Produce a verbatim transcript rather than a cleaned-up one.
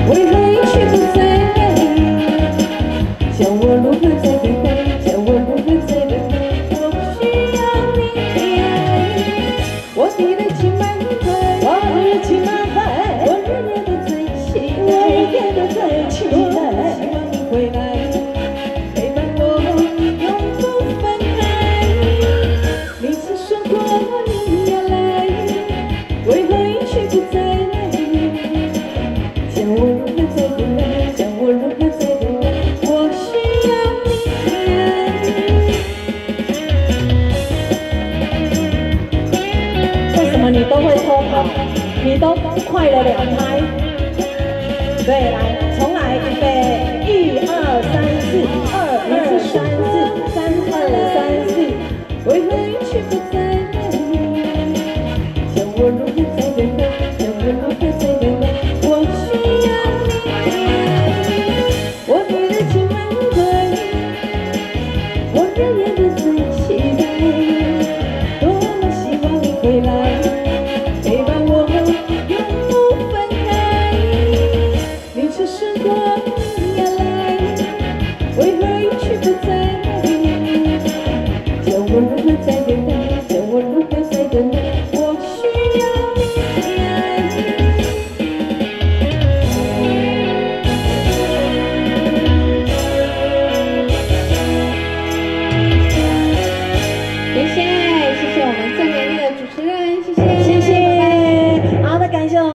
为何一去不再来？叫我如何再对回？叫我如何再对回？我不需要你爱。我的热情满怀，我的热情满怀，我日夜都在期待，我日夜都在期待，希望你回来。 你都会偷跑，你都快了两拍，对，来。